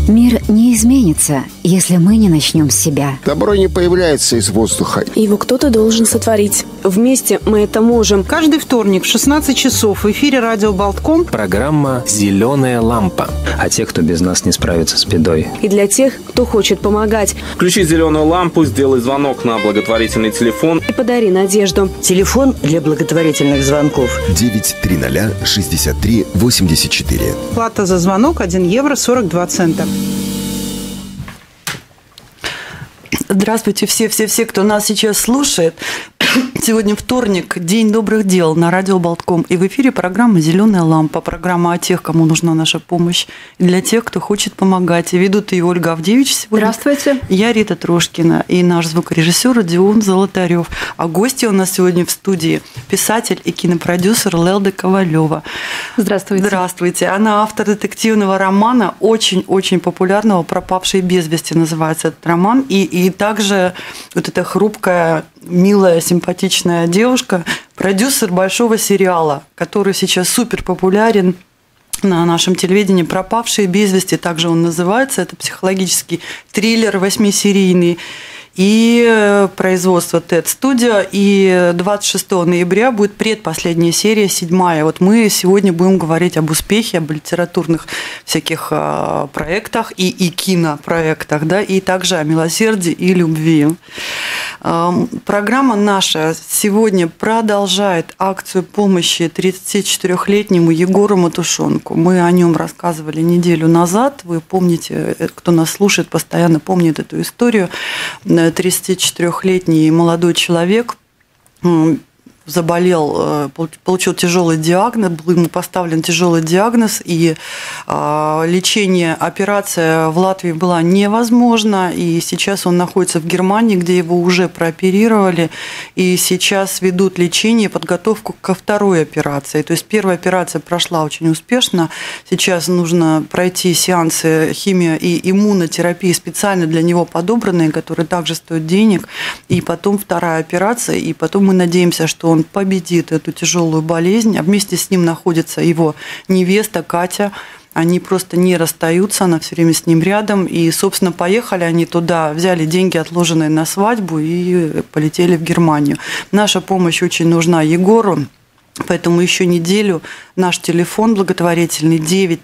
Мир не изменится, если мы не начнем с себя. Добро не появляется из воздуха. Его кто-то должен сотворить. Вместе мы это можем. Каждый вторник в 16 часов в эфире радио Болтком программа «Зеленая лампа». А те, кто без нас не справится с бедой. И для тех, кто хочет помогать. Включи зеленую лампу, сделай звонок на благотворительный телефон. И подари надежду. Телефон для благотворительных звонков 930 63 84. Плата за звонок 1 евро 42 цента. Здравствуйте все, кто нас сейчас слушает. Сегодня вторник, День добрых дел на радио Болтком. И в эфире программа «Зеленая лампа». Программа о тех, кому нужна наша помощь. И для тех, кто хочет помогать. И ведут ее Ольга Авдевич сегодня. Здравствуйте. Я Рита Трошкина. И наш звукорежиссер Родион Золотарев. А гости у нас сегодня в студии писатель и кинопродюсер Лелда Ковалева. Здравствуйте. Здравствуйте. Она автор детективного романа, очень-очень популярного «Пропавшие без вести» называется этот роман. И также вот эта хрупкая, милая, симпатичная девушка, продюсер большого сериала, который сейчас супер популярен на нашем телевидении, «Пропавшие без вести», также он называется. Это психологический триллер 8-серийный. И производство TED Studio. И 26 ноября будет предпоследняя серия, 7-я. Вот мы сегодня будем говорить об успехе, об литературных всяких проектах и кинопроектах, да, и также о милосердии и любви. Программа наша сегодня продолжает акцию помощи 34-летнему Егору Матушонку. Мы о нем рассказывали неделю назад. Вы помните, кто нас слушает, постоянно помнит эту историю. 34-летний молодой человек заболел, получил тяжелый диагноз, был ему поставлен тяжелый диагноз, и лечение, операция в Латвии была невозможна, и сейчас он находится в Германии, где его уже прооперировали, и сейчас ведут лечение, подготовку ко второй операции. То есть первая операция прошла очень успешно, сейчас нужно пройти сеансы химио- и иммунотерапии, специально для него подобранные, которые также стоят денег, и потом вторая операция, и потом мы надеемся, что он победит эту тяжелую болезнь, а вместе с ним находится его невеста Катя. Они просто не расстаются, она все время с ним рядом. И, собственно, поехали они туда, взяли деньги, отложенные на свадьбу, и полетели в Германию. Наша помощь очень нужна Егору. Поэтому еще неделю наш телефон благотворительный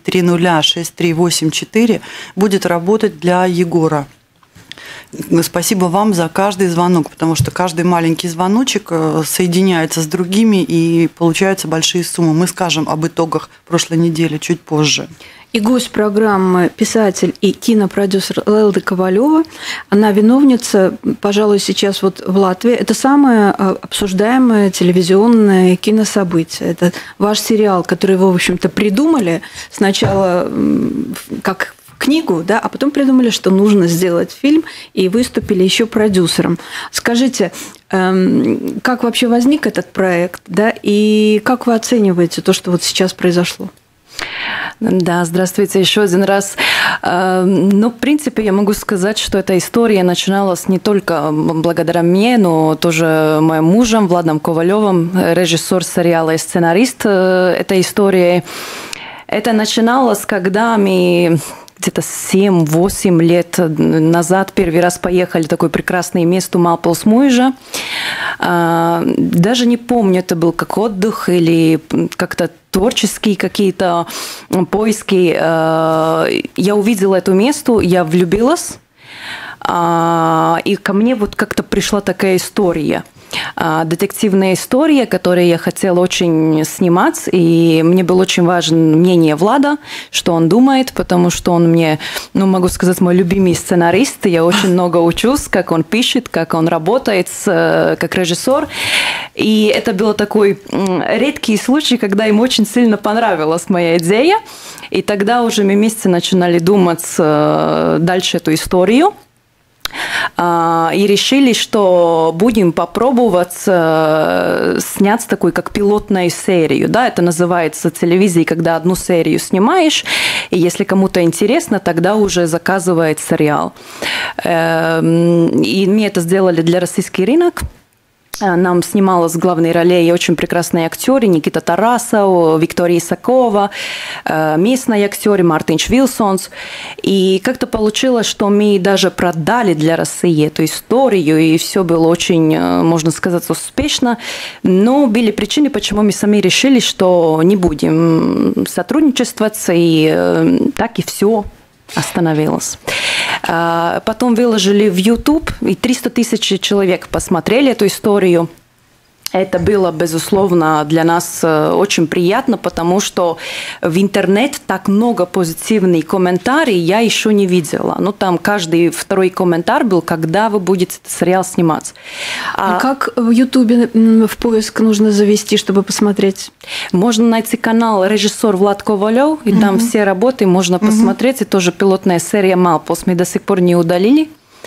9306384 будет работать для Егора. Спасибо вам за каждый звонок, потому что каждый маленький звоночек соединяется с другими, и получаются большие суммы. Мы скажем об итогах прошлой недели чуть позже. И гость программы писатель и кинопродюсер Лелда Ковалева. Она виновница, пожалуй, сейчас вот в Латвии. Это самое обсуждаемое телевизионное кинособытие. Это ваш сериал, который вы, в общем-то, придумали сначала как книгу, да, а потом придумали, что нужно сделать фильм, и выступили еще продюсером. Скажите, как вообще возник этот проект, да, и как вы оцениваете то, что вот сейчас произошло? Да, здравствуйте еще один раз. Ну, в принципе, я могу сказать, что эта история начиналась не только благодаря мне, но тоже моим мужем Владом Ковалевым, режиссер сериала и сценарист этой истории. Это начиналось, когда мы где-то 7-8 лет назад первый раз поехали в такое прекрасное место Малпилсмуйжа. Даже не помню, это был как отдых или как-то творческие какие-то поиски. Я увидела это место, я влюбилась, и ко мне вот как-то пришла такая история. Детективная история, которую я хотела очень снимать, и мне было очень важно мнение Влада, что он думает, потому что он мне, ну, могу сказать, мой любимый сценарист, я очень много учусь, как он пишет, как он работает как режиссер, и это был такой редкий случай, когда им очень сильно понравилась моя идея, и тогда уже мы вместе начинали думать дальше эту историю. И решили, что будем попробовать снять такую, как пилотную серию. Да, это называется телевизией, когда одну серию снимаешь, и если кому-то интересно, тогда уже заказывает сериал. И мы это сделали для российского рынка. Нам снималась в главной роли очень прекрасные актеры Никита Тарасов, Виктория Исакова, местные актеры Мартинш Вилсонс. И как-то получилось, что мы даже продали для России эту историю, и все было очень, можно сказать, успешно. Но были причины, почему мы сами решили, что не будем сотрудничествовать, и так и все остановилось. Потом выложили в YouTube, и 300 тысяч человек посмотрели эту историю. Это было, безусловно, для нас очень приятно, потому что в интернет так много позитивных комментариев я еще не видела. Ну, там каждый второй комментарий был, когда вы будете этот сериал снимать. А как в Ютубе в поиск нужно завести, чтобы посмотреть? Можно найти канал режиссер Влад Ковалев, и там все работы можно посмотреть. И тоже пилотная серия «Малпос» мы до сих пор не удалили.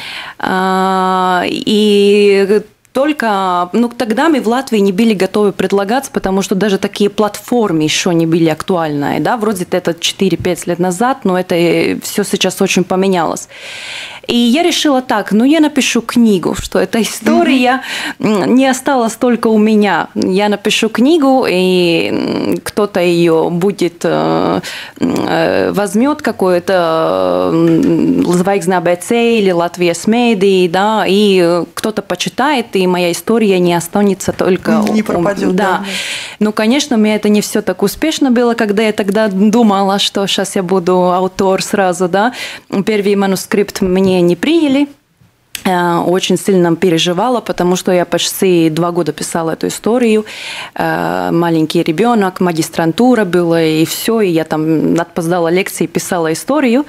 И только, тогда мы в Латвии не были готовы предлагаться, потому что даже такие платформы еще не были актуальны. Да? Вроде это 4-5 лет назад, но это все сейчас очень поменялось. И я решила так, я напишу книгу, что эта история не осталась только у меня. Я напишу книгу, и кто-то ее будет, возьмет какое-то «Zvaigznes ABC» или «Латвия с медией», да, и кто-то почитает, и моя история не останется только... Не пропадет. Да. Ну, конечно, у меня это не все так успешно было, когда я тогда думала, что сейчас я буду автор сразу, да. Первый манускрипт мне не приняли. Очень сильно переживала, потому что я почти 2 года писала эту историю. Маленький ребенок, магистрантура была, и все, и я там опоздала лекции, писала историю.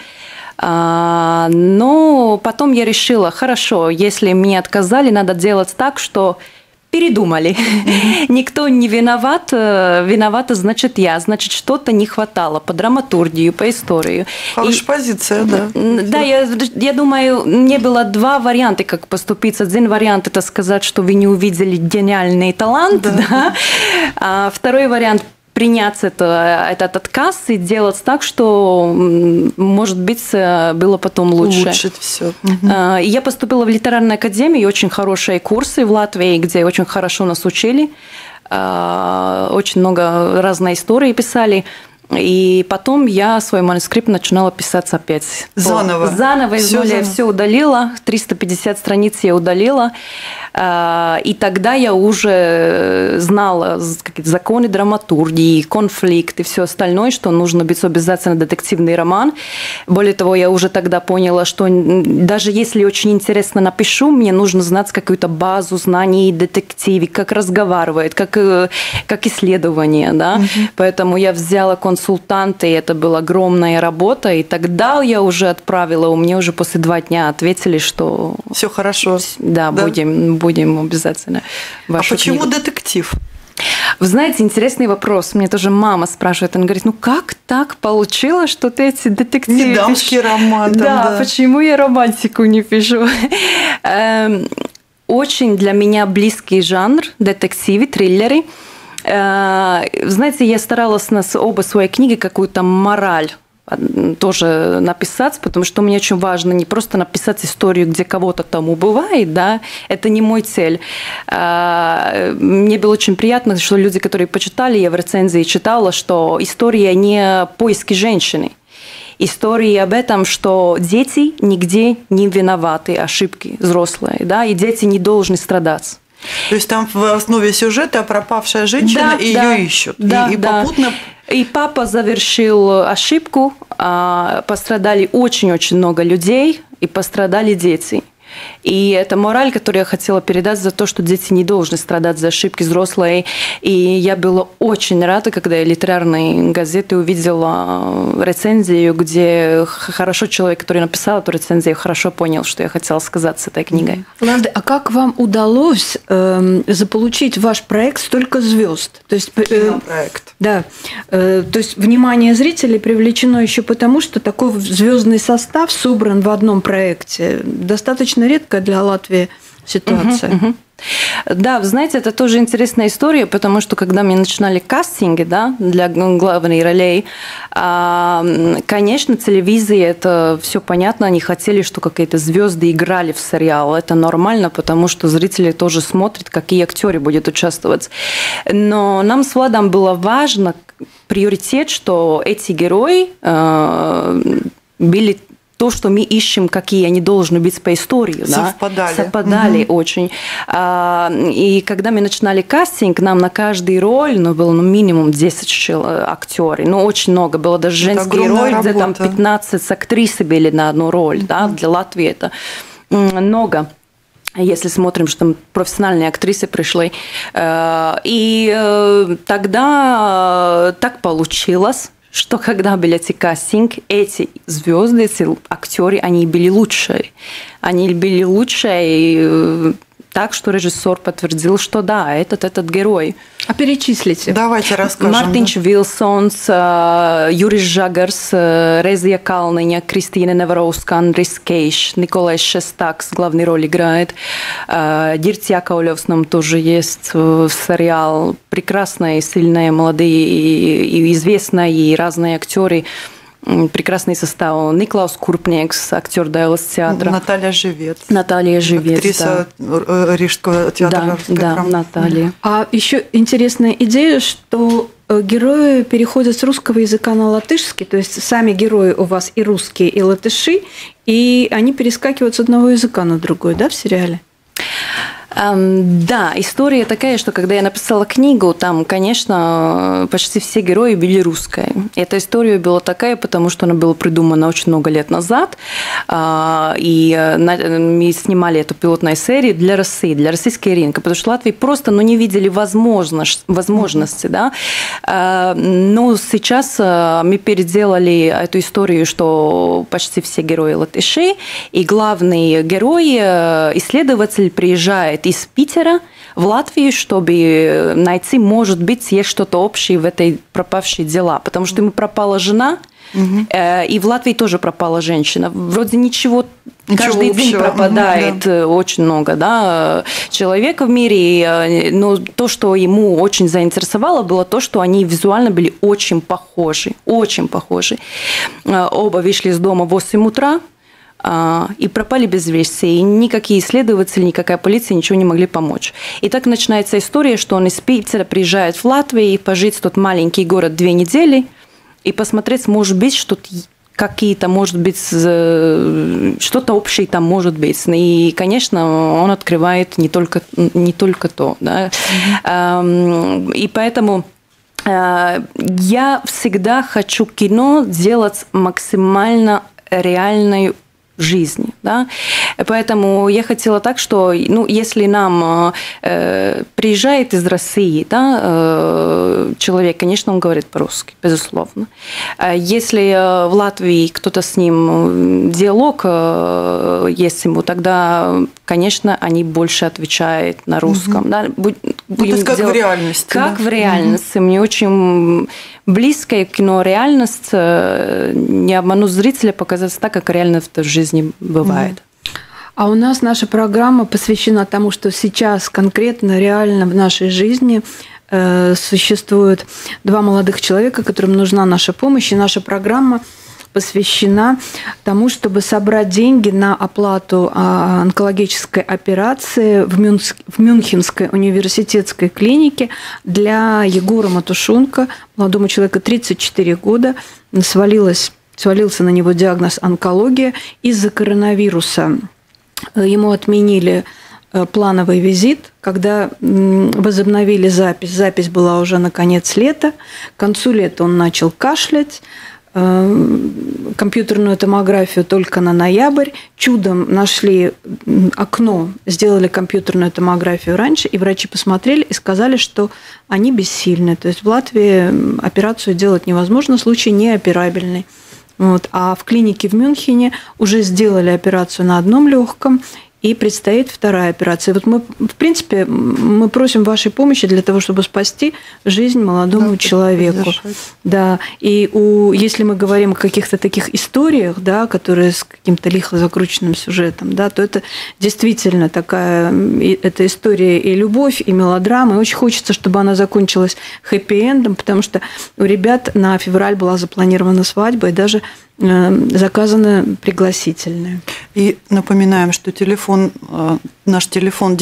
Но потом я решила, хорошо, если мне отказали, надо делать так, что передумали. Никто не виноват. Виновата, значит, я. Значит, что-то не хватало по драматургии, по истории. Хорошая позиция, да. Да, я думаю, мне было 2 варианта, как поступить. Один вариант – это сказать, что вы не увидели гениальный талант. Да. А второй вариант – принять этот отказ и делать так, что, может быть, было потом лучше. Улучшить все. Я поступила в литературную академию, очень хорошие курсы в Латвии, где очень хорошо нас учили, очень много разной истории писали. И потом я свой манускрипт начинала писать опять. Заново. Заново из нуля все удалила, 350 страниц я удалила. И тогда я уже знала какие-то законы драматургии, конфликт и все остальное, что нужно быть обязательно детективный роман. Более того, я уже тогда поняла, что даже если очень интересно напишу, мне нужно знать какую-то базу знаний в детективе, как разговаривает, как исследование. Да? Поэтому я взяла консультанта, и это была огромная работа. И тогда я уже отправила, у меня уже после 2 дня ответили, что... Все хорошо. Да, будем обязательно вашу почему книгу. Детектив? Вы знаете, интересный вопрос. Мне тоже мама спрашивает. Она говорит, как так получилось, что ты эти детективы... Не дамский роман. Да, почему я романтику не пишу? Очень для меня близкий жанр детективы, триллеры. Знаете, я старалась на оба свои книги какую-то мораль тоже написать, потому что мне очень важно не просто написать историю, где кого-то там убивает, да, это не мой цель. Мне было очень приятно, что люди, которые почитали, я в рецензии читала, что история не поиски женщины. Истории об этом, что дети нигде не виноваты, ошибки взрослые, да, и дети не должны страдать. То есть там в основе сюжета пропавшая женщина, и ее ищут. И попутно... И папа завершил ошибку, пострадали очень-очень много людей, и пострадали дети. И это мораль, которую я хотела передать за то, что дети не должны страдать за ошибки взрослые. И я была очень рада, когда я в литературной газете увидела рецензию, где хорошо человек, который написал эту рецензию, хорошо понял, что я хотела сказать с этой книгой. Ланда, а как вам удалось заполучить в ваш проект столько звезд? То есть, кинопроект. Да. То есть внимание зрителей привлечено еще потому, что такой звездный состав собран в одном проекте. Достаточно редкая для Латвии ситуация. Да, вы знаете, это тоже интересная история, потому что когда мы начинали кастинги, да, для главных ролей, конечно, телевизия, это все понятно, они хотели, что какие-то звезды играли в сериал. Это нормально, потому что зрители тоже смотрят, какие актеры будут участвовать. Но нам с Владом было важно, приоритет, что эти герои были то, что мы ищем, какие они должны быть по истории. Совпадали очень. И когда мы начинали кастинг, нам на каждую роль было минимум 10 актеров. Очень много. Было даже женские роли, где там 15 актрис были на одну роль. Да? Для Латвии это много. Если смотрим, что там профессиональные актрисы пришли. И тогда так получилось, что когда были эти кастинги, эти звезды, эти актеры, они были лучшие. Они были лучшие, так что режиссер подтвердил, что да, этот герой. А перечислите. Давайте расскажем. Мартинч Вилсонс, Юрис Жагарс, Резия Калныня, Кристина Неваровска, Андрис Кейш, Николай Шестакс главную роль играет. Дирц Яковлевс нам тоже есть сериал. Прекрасные, сильные, молодые и известные, и разные актеры. Прекрасный состав. Никлаус Курпнекс, актер Дайлас театра. Наталья Живец. Актриса Рижского театра. Да, Наталья. А еще интересная идея, что герои переходят с русского языка на латышский, то есть сами герои у вас и русские, и латыши, и они перескакивают с одного языка на другой, да, в сериале? Да, история такая, что когда я написала книгу, там, конечно, почти все герои были русские. Эта история была такая, потому что она была придумана очень много лет назад, и мы снимали эту пилотную серию для России, для российского рынка, потому что Латвии просто не видели возможности. Да? Но сейчас мы переделали эту историю, что почти все герои латыши, и главный герой, исследователь, приезжает из Питера в Латвию, чтобы найти, может быть, есть что-то общее в этой пропавшей дела. Потому что ему пропала жена, и в Латвии тоже пропала женщина. Вроде ничего каждый день пропадает очень много, да, человека в мире. Но то, что ему очень заинтересовало, было то, что они визуально были очень похожи. Очень похожи. Оба вышли из дома в 8 утра. И пропали без вести, и никакие исследователи, никакая полиция ничего не могли помочь. И так начинается история, что он из Питера приезжает в Латвию и пожить в тот маленький город 2 недели и посмотреть, может быть, что-то какие-то, может быть, что-то общее там может быть. И, конечно, он открывает не только то. Да? И поэтому я всегда хочу кино делать максимально реальной жизни. Да? Поэтому я хотела так, что если нам приезжает из России, да, человек, конечно, он говорит по-русски, безусловно. Если в Латвии кто-то с ним диалог есть ему, тогда, конечно, они больше отвечают на русском. Да? Будем как в реальности. Как в реальности. Мне очень близкое кино реальность, не обмануть зрителя, показать так, как реально в жизни бывает. А у нас наша программа посвящена тому, что сейчас конкретно, реально в нашей жизни существуют 2 молодых человека, которым нужна наша помощь, и наша программа посвящена тому, чтобы собрать деньги на оплату онкологической операции в Мюнхенской университетской клинике для Егора Матушенко, молодому человеку 34 года, свалился на него диагноз онкология из-за коронавируса. Ему отменили плановый визит, когда возобновили запись. Запись была уже на конец лета. К концу лета он начал кашлять. Компьютерную томографию только на ноябрь. Чудом нашли окно, сделали компьютерную томографию раньше, и врачи посмотрели и сказали, что они бессильны. То есть в Латвии операцию делать невозможно, случай неоперабельный. Вот. А в клинике в Мюнхене уже сделали операцию на одном легком, и предстоит вторая операция. Вот мы, в принципе, мы просим вашей помощи для того, чтобы спасти жизнь молодому человеку. Да, и если мы говорим о каких-то таких историях, да, которые с каким-то лихо закрученным сюжетом, да, то это действительно такая, это история и любовь, и мелодрама, и очень хочется, чтобы она закончилась хэппи-эндом, потому что у ребят на февраль была запланирована свадьба, и даже заказаны пригласительные. И напоминаем, что наш телефон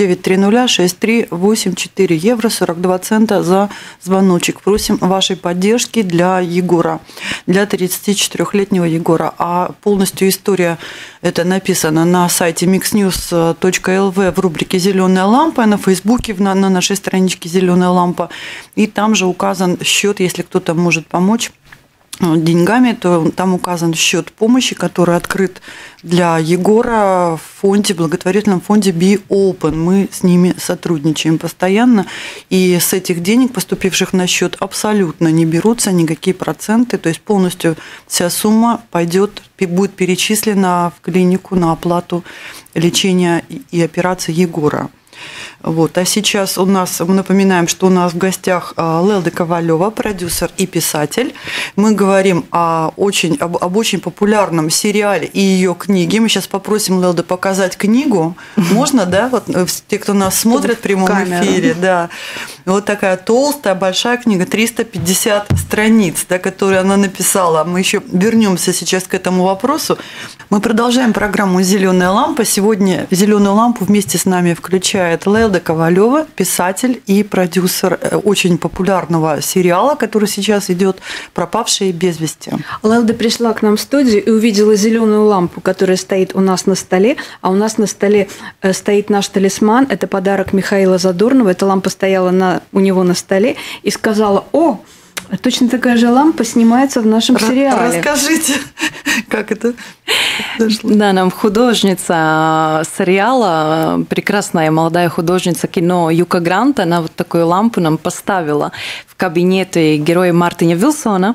930-6384 евро 42 цента за звоночек. Просим вашей поддержки для Егора, для 34-летнего Егора. А полностью история это написана на сайте mixnews.lv в рубрике «Зеленая лампа», на Фейсбуке, на нашей страничке «Зеленая лампа». И там же указан счет, если кто-то может помочь деньгами, то там указан счет помощи, который открыт для Егора в благотворительном фонде Be Open. Мы с ними сотрудничаем постоянно, и с этих денег, поступивших на счет, абсолютно не берутся никакие проценты, то есть полностью вся сумма будет перечислена в клинику на оплату лечения и операции Егора. Вот. А сейчас мы напоминаем, что у нас в гостях Лелда Ковалева, продюсер и писатель. Мы говорим об очень популярном сериале и ее книге. Мы сейчас попросим Лелда показать книгу. Можно, да? Вот те, кто нас смотрит в прямом эфире, да. Вот такая толстая, большая книга, 350 страниц, да, которую она написала. Мы еще вернемся сейчас к этому вопросу. Мы продолжаем программу «Зеленая лампа». Сегодня «Зеленую лампу» вместе с нами включает Лелда Ковалева, писатель и продюсер очень популярного сериала, который сейчас идет «Пропавшие без вести». Лелда пришла к нам в студию и увидела зеленую лампу, которая стоит у нас на столе, а у нас на столе стоит наш талисман. Это подарок Михаила Задорнова. Эта лампа стояла у него на столе и сказала: «О, точно такая же лампа снимается в нашем сериале». Расскажите, как это дошло? Да, нам художница сериала, прекрасная молодая художница кино Юка Грант, она вот такую лампу нам поставила в кабинете героя Мартина Вилсона.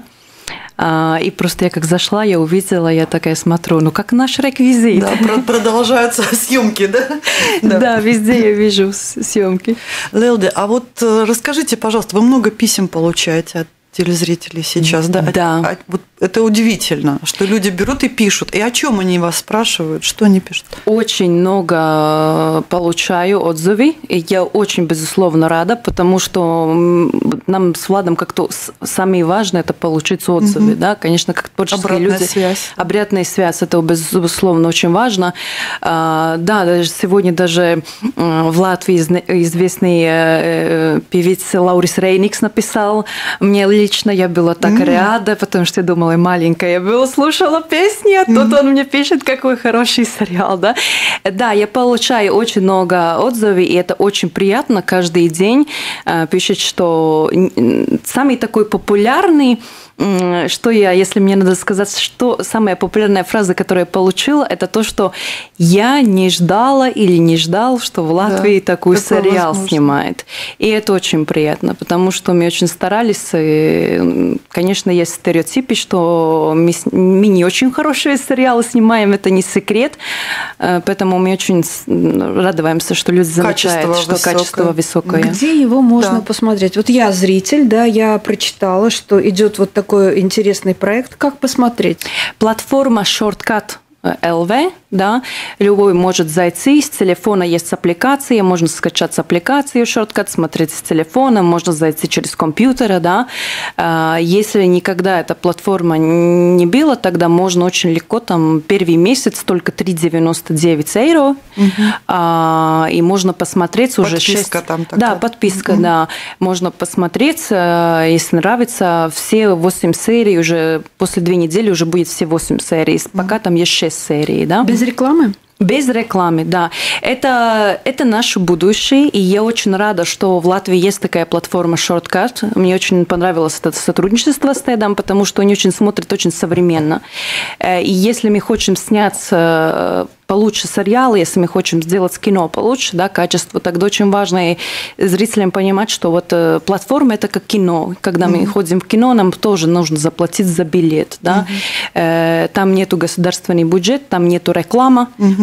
И просто я как зашла, я увидела, я такая смотрю, как наш реквизит. Да, продолжаются съемки, да? Да, везде я вижу съемки. Лелда, а вот расскажите, пожалуйста, вы много писем получаете от телезрителей сейчас, да? Да. Вот это удивительно, что люди берут и пишут. И о чем они вас спрашивают? Что они пишут? Очень много получаю отзывы, и я очень, безусловно, рада, потому что нам с Владом как-то самое важное – это получить отзывы. Да? Конечно, как творческие люди. Обратная связь – это, безусловно, очень важно. Да, даже сегодня в Латвии известный певец Лаурис Рейникс написал мне лично, я была так рада, потому что я думала, маленькая, я была, слушала песни, а тут он мне пишет, какой хороший сериал, да. Да, я получаю очень много отзывов, и это очень приятно каждый день. Пишет, что самый такой популярный, если мне надо сказать, что самая популярная фраза, которую я получила, это то, что я не ждала или не ждал, что в Латвии такой сериал снимает. И это очень приятно, потому что мы очень старались. И, конечно, есть стереотипы, что мы не очень хорошие сериалы снимаем, это не секрет. Поэтому мы очень радуемся, что люди замечают, что качество высокое. Где его можно посмотреть? Вот я зритель, да, я прочитала, что идет вот такой интересный проект. Как посмотреть? Платформа Shortcut LV, да, любой может зайти, с телефона есть аппликация, можно скачать с аппликации Shortcut, смотреть с телефона, можно зайти через компьютер, да. Если никогда эта платформа не была, тогда можно очень легко, там, первый месяц только 3,99 евро, и можно посмотреть уже 6... Подписка там такая. Да, подписка, да. Можно посмотреть, если нравится, все 8 серий, уже после 2 недели уже будет все 8 серий, пока там есть 6 серий, да. Без рекламы? Без рекламы, да. Это наше будущее, и я очень рада, что в Латвии есть такая платформа Shortcut. Мне очень понравилось это сотрудничество с TED, потому что они очень смотрят очень современно. И если мы хотим снять получше сериал, если мы хотим сделать кино получше, да, качество, тогда очень важно и зрителям понимать, что вот платформа – это как кино. Когда мы ходим в кино, нам тоже нужно заплатить за билет. Да? Там нету государственный бюджет, там нету рекламы.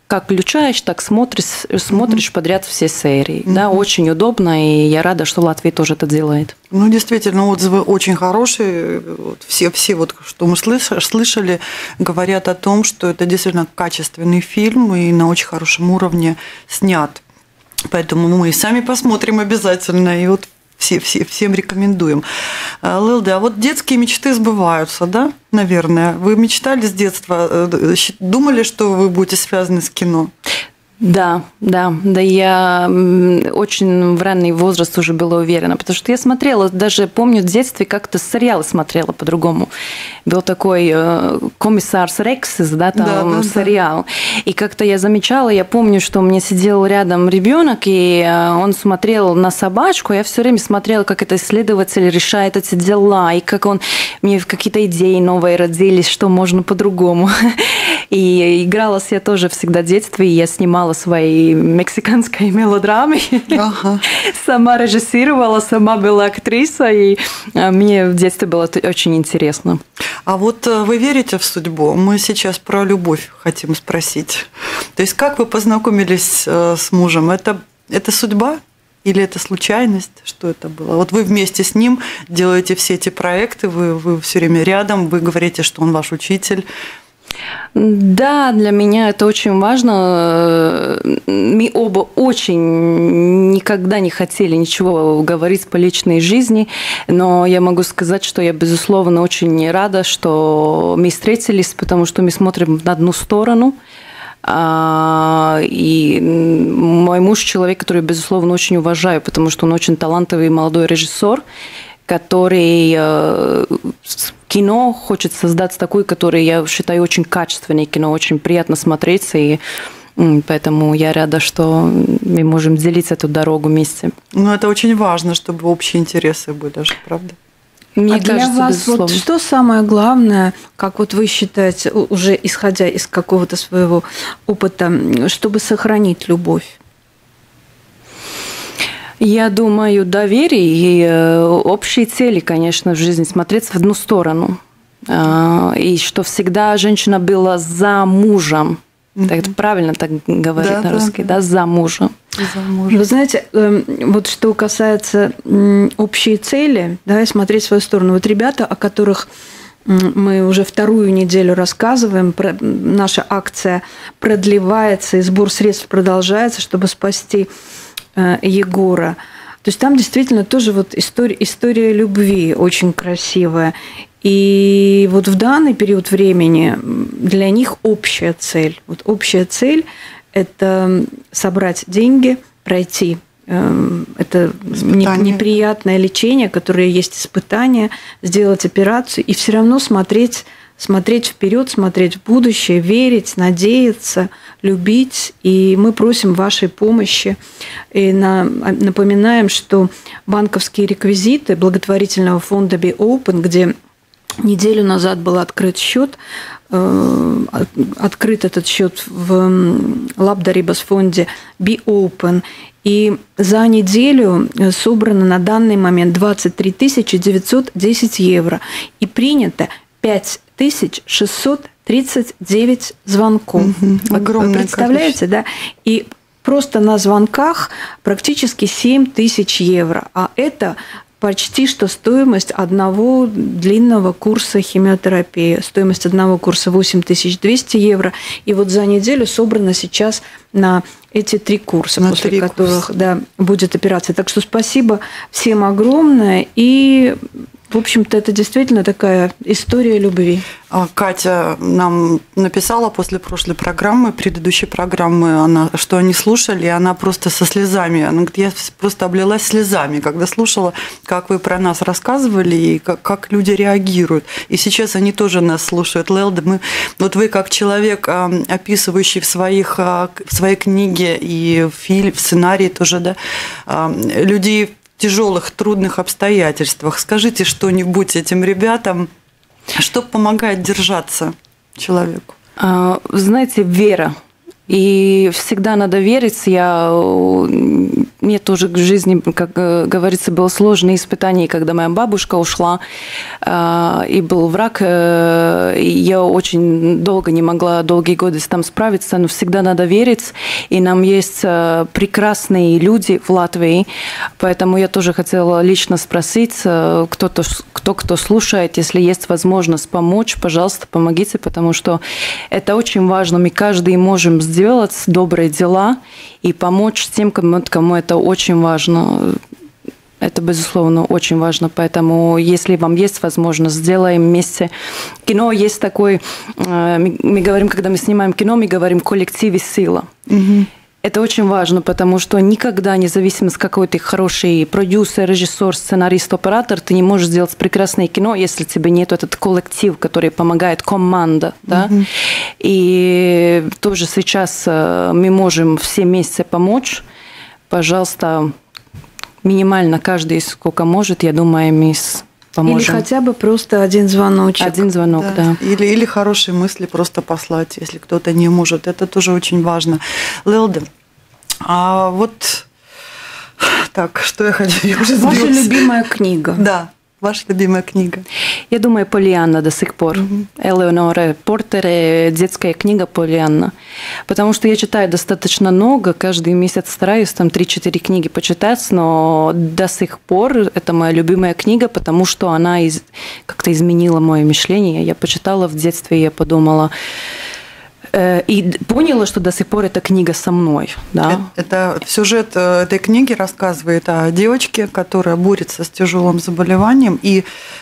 как включаешь, так смотришь подряд все серии. Да, очень удобно, и я рада, что Латвия тоже это делает. Ну, действительно, отзывы очень хорошие. Все что мы слышали, говорят о том, что это действительно качественный фильм и на очень хорошем уровне снят. Поэтому мы и сами посмотрим обязательно. И вот всем рекомендуем. Лелда, а вот детские мечты сбываются, да, наверное? Вы мечтали с детства, думали, что вы будете связаны с кино? Да, я очень в ранний возраст уже была уверена, потому что я смотрела, даже помню в детстве как-то сериалы смотрела по-другому. Был такой «Комиссар Рексис», да, там сериал. И как-то я замечала, я помню, что у меня сидел рядом ребенок, и он смотрел на собачку, я все время смотрела, как этот исследователь решает эти дела, и как мне какие-то идеи новые родились, что можно по-другому. И игралась я тоже всегда в детстве, и я снимала свои мексиканские мелодрамы. Сама режиссировала, сама была актриса, и мне в детстве было очень интересно. А вот вы верите в судьбу? Мы сейчас про любовь хотим спросить. То есть как вы познакомились с мужем? Это судьба или это случайность? Что это было? Вот вы вместе с ним делаете все эти проекты, вы все время рядом, вы говорите, что он ваш учитель. Да, для меня это очень важно. Мы оба очень никогда не хотели ничего говорить по личной жизни, но я могу сказать, что я, безусловно, очень рада, что мы встретились, потому что мы смотрим на одну сторону. И мой муж – человек, который, безусловно, очень уважаю, потому что он очень талантливый молодой режиссер, который кино хочет создать такое, которое, я считаю, очень качественное кино, очень приятно смотреться, и поэтому я рада, что мы можем делить эту дорогу вместе. Ну, это очень важно, чтобы общие интересы были же, правда? Мне кажется, для вас безусловно. Вот что самое главное, как вот вы считаете, уже исходя из какого-то своего опыта, чтобы сохранить любовь? Я думаю, доверие и общие цели, конечно, в жизни, смотреть в одну сторону. И что всегда женщина была за мужем. Это правильно так говорить на русский, да, за мужем. Вы знаете, вот что касается общей цели, давай смотреть в свою сторону. Вот ребята, о которых мы уже вторую неделю рассказываем, наша акция продлевается, и сбор средств продолжается, чтобы спасти Егора. То есть там действительно тоже вот история любви очень красивая. И вот в данный период времени для них общая цель. Вот общая цель – это собрать деньги, пройти это неприятное лечение, которое есть испытание, сделать операцию и все равно смотреть вперед, смотреть в будущее, верить, надеяться, любить. И мы просим вашей помощи. И напоминаем, что банковские реквизиты благотворительного фонда Be Open, где неделю назад был открыт счет, открыт этот счет в Лабдарибас фонде Be Open. И за неделю собрано на данный момент 23 910 евро. И принято 5639 звонков. Огромное. Вы представляете, да? И просто на звонках практически 7 тысяч евро. А это почти что стоимость одного длинного курса химиотерапии. Стоимость одного курса 8200 евро. И вот за неделю собрано сейчас на эти 3 курса, после которых будет операция. Так что спасибо всем огромное. И, в общем-то, это действительно такая история любви. Катя нам написала после прошлой программы, предыдущей программы, что они слушали, и она просто со слезами. Она говорит, я просто облилась слезами, когда слушала, как вы про нас рассказывали, и как люди реагируют. И сейчас они тоже нас слушают. Лелда, вот вы как человек, описывающий в своей книге и в сценарии тоже, да, людей в тяжелых, трудных обстоятельствах. Скажите что-нибудь этим ребятам, что помогает держаться человеку? Знаете, вера. И всегда надо верить. Мне тоже в жизни, как говорится, было сложное испытание, когда моя бабушка ушла, и был враг, и я очень долго не могла, долгие годы там справиться, но всегда надо верить, и нам есть прекрасные люди в Латвии, поэтому я тоже хотела лично спросить, кто слушает, если есть возможность помочь, пожалуйста, помогите, потому что это очень важно, мы каждый можем сделать добрые дела и помочь тем, кому это очень важно. Это, безусловно, очень важно. Поэтому, если вам есть возможность, сделаем вместе. Кино есть такой... Мы говорим, когда мы снимаем кино, мы говорим «коллектив и сила». Угу. Это очень важно, потому что никогда, независимо с какой ты хороший продюсер, режиссер, сценарист, оператор, ты не можешь сделать прекрасное кино, если тебе нет этот коллектив, который помогает, команда. Да? Mm-hmm. И тоже сейчас мы можем все вместе помочь. Пожалуйста, минимально каждый сколько может, я думаю, мы поможем. Или хотя бы просто один звоночек. Один звонок, да. Или хорошие мысли просто послать, если кто-то не может. Это тоже очень важно. Лелда, а вот так, что я хочу... Ваша любимая книга. Да, ваша любимая книга. Я думаю, Поллианна до сих пор. Элеонора Портер, детская книга Поллианна. Потому что я читаю достаточно много, каждый месяц стараюсь там 3-4 книги почитать, но до сих пор это моя любимая книга, потому что она как-то изменила мое мышление. Я почитала в детстве, и я подумала... И поняла, что до сих пор эта книга со мной. Да? Это сюжет этой книги рассказывает о девочке, которая борется с тяжелым заболеванием, и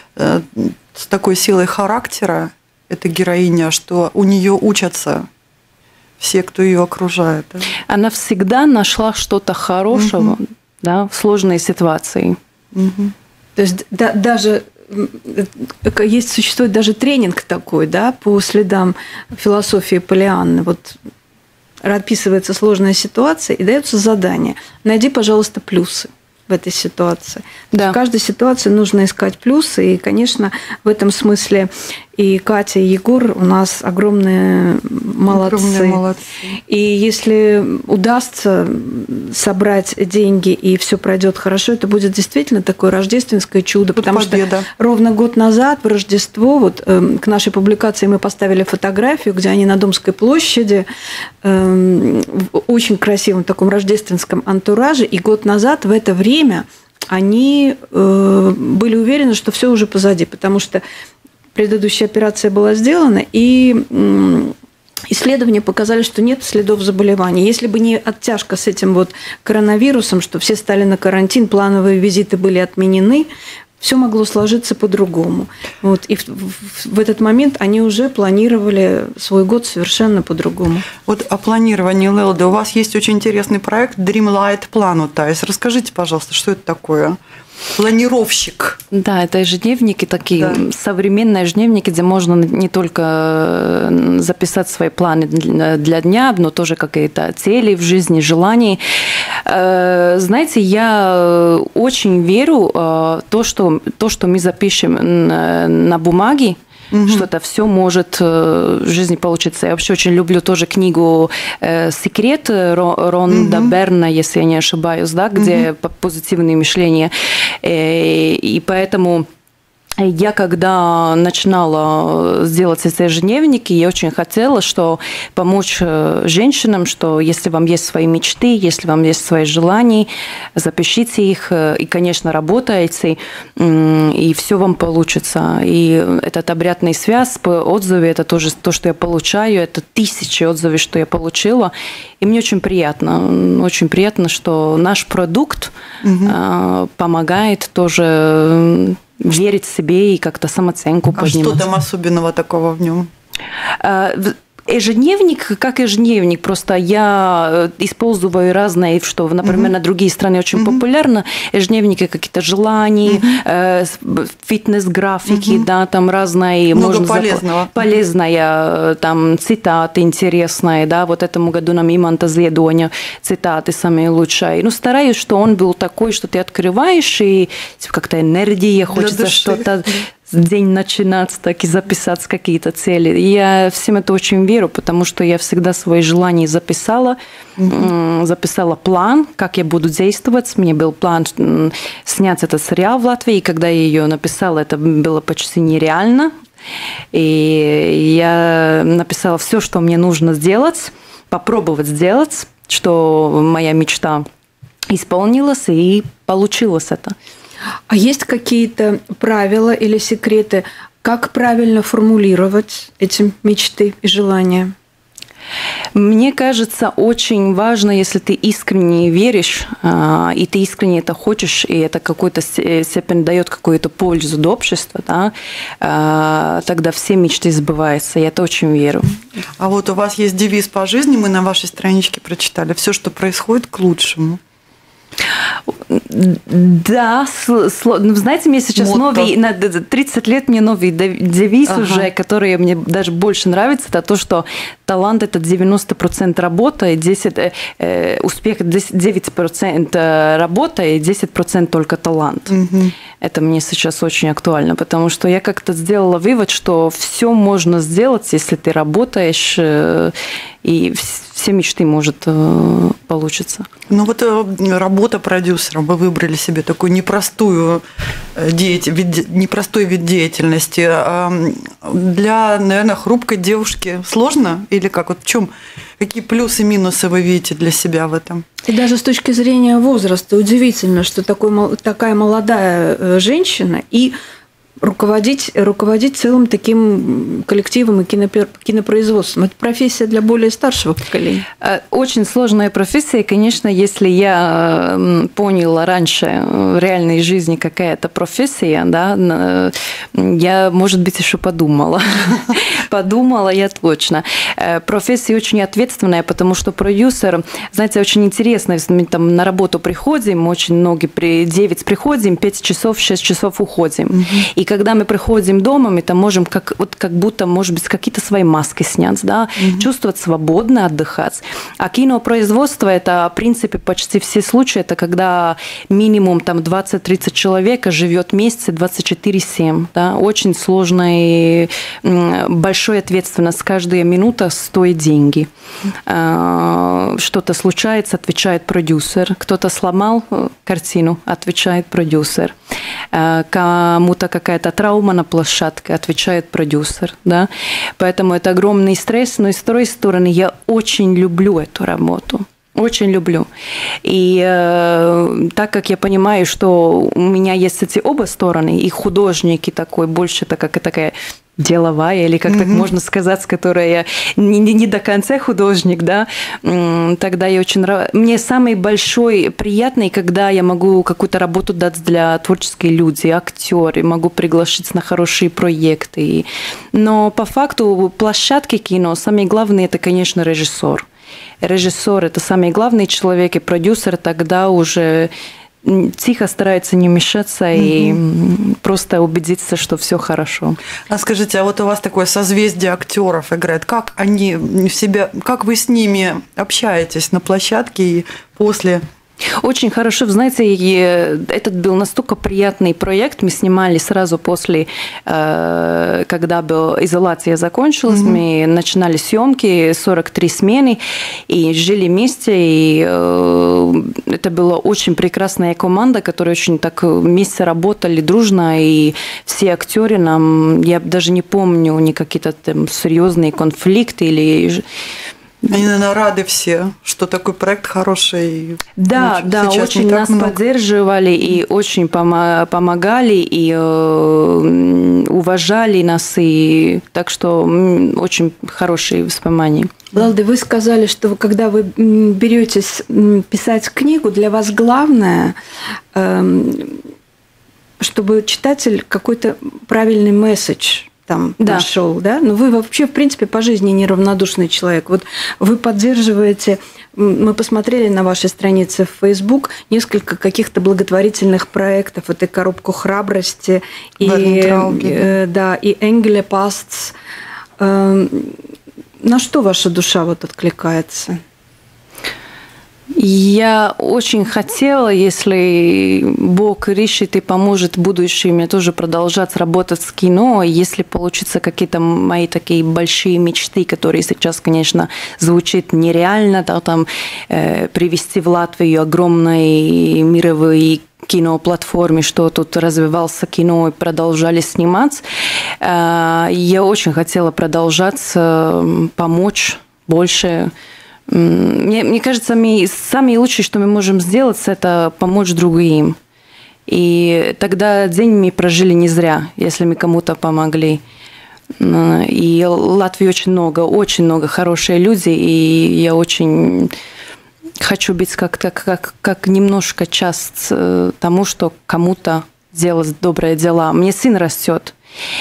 с такой силой характера эта героиня, что у нее учатся все, кто ее окружает. Да? Она всегда нашла что-то хорошего, да, в сложной ситуации. То есть даже... Существует даже тренинг такой, да, по следам философии Поллианны. Вот описывается сложная ситуация и дается задание. Найди, пожалуйста, плюсы в этой ситуации. Да. В каждой ситуации нужно искать плюсы. И, конечно, в этом смысле и Катя, и Егор у нас огромные молодцы. И если удастся собрать деньги и все пройдет хорошо, это будет действительно такое рождественское чудо. Потому что ровно год назад в Рождество к нашей публикации мы поставили фотографию, где они на Домской площади в очень красивом таком рождественском антураже. И год назад в это время они были уверены, что все уже позади, потому что предыдущая операция была сделана, и исследования показали, что нет следов заболевания. Если бы не оттяжка с этим коронавирусом, что все стали на карантин, плановые визиты были отменены, все могло сложиться по-другому. И в этот момент они уже планировали свой год совершенно по-другому. О планировании, Лелда, у вас есть очень интересный проект Dreamlight Planutais. Расскажите, пожалуйста, что это такое? Планировщик. Да, это ежедневники такие, современные ежедневники, где можно не только записать свои планы для дня, но тоже какие-то цели в жизни, желания. Знаете, я очень верю в то, что мы запишем на бумаге, что это все может в жизни получиться. Я вообще очень люблю тоже книгу «Секрет» Ронда Берна, если я не ошибаюсь, да, где позитивное мышление. И поэтому я, когда начинала делать эти ежедневники, я очень хотела, помочь женщинам, что если вам есть свои мечты, если вам есть свои желания, запишите их и, конечно, работайте, и все вам получится. И этот обратный связь, отзывы, это тоже то, что я получаю, это 1000 отзывов, что я получила. И мне очень приятно, что наш продукт помогает тоже верить в себе и как-то самооценку поднимать. А что там особенного такого в нем? Ежедневник, как ежедневник, просто я использую разные, что, например, на другие страны очень популярно, ежедневники какие-то желания, фитнес-графики, да, там разные. Много полезного. Полезная, там, цитаты интересные, да, этому году нам Иманта Зледоня цитаты самые лучшие. Стараюсь, что он был такой, что ты открываешь, и как-то энергия, хочется что-то день начинать, так и записать какие-то цели. Я всем это очень верю, потому что я всегда свои желания записала, записала план, как я буду действовать. Мне был план снять этот сериал в Латвии, и когда я ее написала, это было почти нереально. И я написала все, что мне нужно сделать, попробовать сделать, что моя мечта исполнилась, и получилось это. А есть какие-то правила или секреты, как правильно формулировать эти мечты и желания? Мне кажется, очень важно, если ты искренне веришь, и ты искренне это хочешь, и это какой-то степень дает какую-то пользу для общества, да, тогда все мечты сбываются. Я это очень верю. А вот у вас есть девиз по жизни, мы на вашей страничке прочитали: все, что происходит, к лучшему. Да, знаете, мне сейчас новый, на 30 лет мне новый девиз уже, который мне даже больше нравится, это то, что талант – это 90% работа, и 10% успех, 9% работа и 10% только талант. Это мне сейчас очень актуально, потому что я как-то сделала вывод, что все можно сделать, если ты работаешь, и все мечты может получиться. Ну вот работа продюсером, вы выбрали себе такую непростой вид деятельности. Для, наверное, хрупкой девушки сложно? Или как? Вот в чем, какие плюсы и минусы вы видите для себя в этом? И даже с точки зрения возраста удивительно, что такая молодая женщина и руководить целым таким коллективом и кинопроизводством. Это профессия для более старшего поколения. Очень сложная профессия. И, конечно, если я поняла раньше в реальной жизни какая-то профессия, да, я, может быть, еще подумала. Подумала я точно. Профессия очень ответственная, потому что продюсер, знаете, очень интересно, если мы там на работу приходим, очень многие, 9 приходим, 5 часов, 6 часов уходим. И когда мы приходим дома, мы там можем как будто, может быть, какие-то свои маски снять, да, чувствовать свободно, отдыхать. А кинопроизводство – это, в принципе, почти все случаи, это когда минимум там 20-30 человек живет вместе 24/7. Да, очень сложная и большая ответственность. Каждая минута стоит деньги. Что-то случается, отвечает продюсер. Кто-то сломал картину, отвечает продюсер. Кому-то какая-то травма на площадке, отвечает продюсер. Да? Поэтому это огромный стресс, но с другой стороны я очень люблю эту работу. Очень люблю. И так как я понимаю, что у меня есть эти оба стороны, и художник, и такой больше такая деловая, или как так можно сказать, которая не до конца художник, да, тогда я очень... Мне самый большой приятный, когда я могу какую-то работу дать для творческих людей, актеры, могу приглашать на хорошие проекты. Но по факту площадки кино, самое главное, это, конечно, режиссер. Режиссер – это самый главный человек, и продюсер тогда уже тихо старается не мешаться и просто убедиться, что все хорошо. А скажите, а вот у вас такое созвездие актеров играет. Как вы с ними общаетесь на площадке и после? Очень хорошо. Вы знаете, этот был настолько приятный проект. Мы снимали сразу после, когда изоляция закончилась. Мы начинали съемки, 43 смены, и жили вместе. И это была очень прекрасная команда, которая очень так вместе работали дружно. И все актеры нам, я даже не помню, ни какие-то там серьезные конфликты или... Они, наверное, рады все, что такой проект хороший. Да, очень нас поддерживали и очень помогали, и уважали нас, и так что очень хорошие воспоминания. Лалда, вы сказали, что когда вы беретесь писать книгу, для вас главное, чтобы читатель какой-то правильный месседж там нашел, да? Но вы вообще, в принципе, по жизни неравнодушный человек. Вот вы поддерживаете, мы посмотрели на вашей странице в Facebook несколько каких-то благотворительных проектов. Это «Коробку храбрости» и «Энгеле Пастс». На что ваша душа вот откликается? Я очень хотела, если Бог решит и поможет в будущем, мне тоже продолжать работать с кино, если получится какие-то мои такие большие мечты, которые сейчас, конечно, звучат нереально, да, там, привести в Латвию огромный мировой киноплатформе, что тут развивался кино и продолжали снимать. Я очень хотела продолжать, помочь больше. Мне кажется, самое лучшее, что мы можем сделать, это помочь другим. И тогда день мы прожили не зря, если мы кому-то помогли. И в Латвии очень много хороших людей, и я очень хочу быть как немножко часть тому, что кому-то делать добрые дела. Мне сын растет.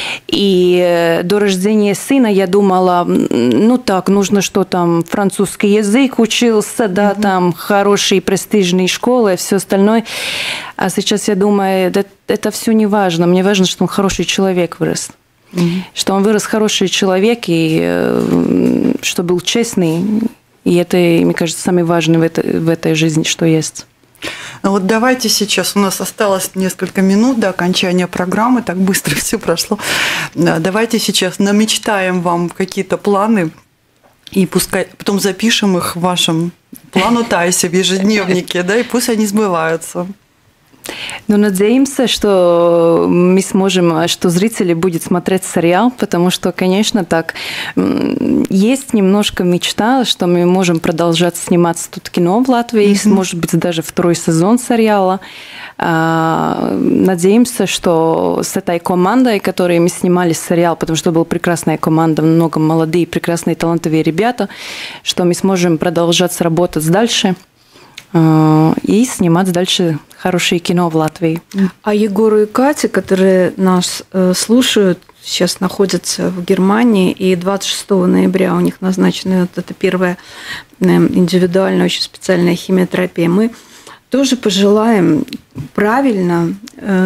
И до рождения сына я думала, ну так, нужно, что там французский язык учился, да, там хорошие престижные школы и все остальное. А сейчас я думаю, это все не важно. Мне важно, что он хороший человек вырос. Что он вырос хороший человек, и что был честный. И это, мне кажется, самое важное в этой жизни, что есть. Вот давайте сейчас, у нас осталось несколько минут до окончания программы, так быстро все прошло. Давайте сейчас намечтаем вам какие-то планы, и пускай потом запишем их в вашем плану Тайсе, в ежедневнике, да, и пусть они сбываются. Ну, надеемся, что мы сможем, что зрители будут смотреть сериал, потому что, конечно, так, есть немножко мечта, что мы можем продолжать сниматься тут кино в Латвии, может быть, даже второй сезон сериала. Надеемся, что с этой командой, которой мы снимали сериал, потому что была прекрасная команда, много молодые, прекрасные, талантливые ребята, что мы сможем продолжать работать дальше и снимать дальше хорошее кино в Латвии. А Егору и Кате, которые нас слушают, сейчас находятся в Германии, и 26 ноября у них назначена вот эта первая индивидуальная, очень специальная химиотерапия. Мы тоже пожелаем правильно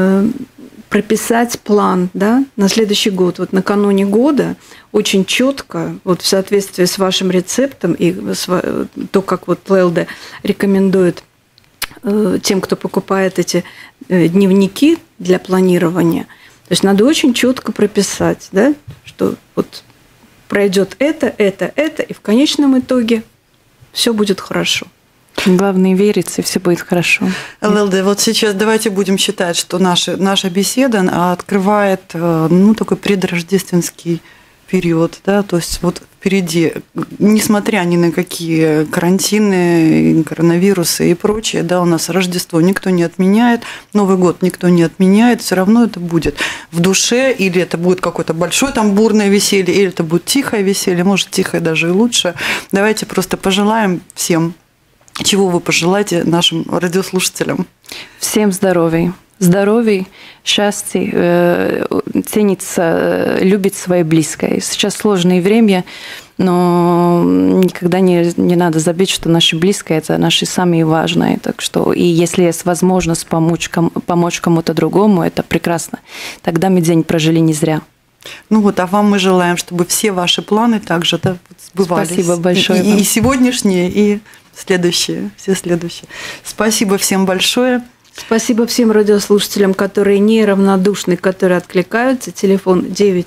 прописать план, да, на следующий год. Вот накануне года очень четко, вот в соответствии с вашим рецептом и то, как вот ЛЛД рекомендует тем, кто покупает эти дневники для планирования. То есть надо очень четко прописать, да, что вот пройдет это, и в конечном итоге все будет хорошо. Главное верить, и все будет хорошо. ЛЛД, вот сейчас давайте будем считать, что наша беседа открывает такой предрождественский период, да, то есть вот впереди, несмотря ни на какие карантины, коронавирусы и прочее, да, у нас Рождество никто не отменяет, Новый год никто не отменяет, все равно это будет в душе, или это будет какое-то большое там бурное веселье, или это будет тихое веселье, может, тихое даже и лучше. Давайте просто пожелаем всем. Чего вы пожелаете нашим радиослушателям? Всем здоровья. Здоровья, счастья, цениться, любить свои близкие. Сейчас сложное время, но никогда не надо забыть, что наши близкие – это наши самые важные. Так что, и если есть возможность помочь кому-то другому, это прекрасно. Тогда мы день прожили не зря. Ну вот, а вам мы желаем, чтобы все ваши планы также сбывались. Спасибо большое. И сегодняшние, и следующие, все следующие. Спасибо всем большое. Спасибо всем радиослушателям, которые неравнодушны, которые откликаются. Телефон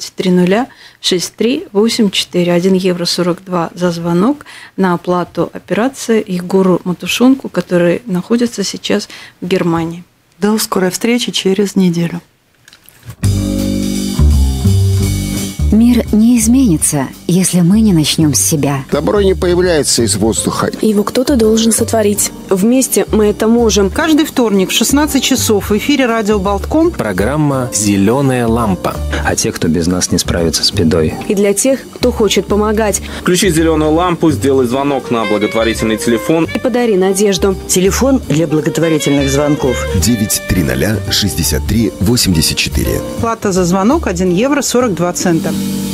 930-6384, 1 евро 42 за звонок на оплату операции Егору Матушонку, который находится сейчас в Германии. До скорой встречи через неделю. Мир не изменится, если мы не начнем с себя. Добро не появляется из воздуха. Его кто-то должен сотворить. Вместе мы это можем. Каждый вторник в 16 часов в эфире радио Болтком программа «Зеленая лампа». А те, кто без нас не справится с бедой. И для тех, кто хочет помогать. Включи зеленую лампу, сделай звонок на благотворительный телефон. И подари надежду. Телефон для благотворительных звонков 930 63 84. Плата за звонок 1 евро 42 цента.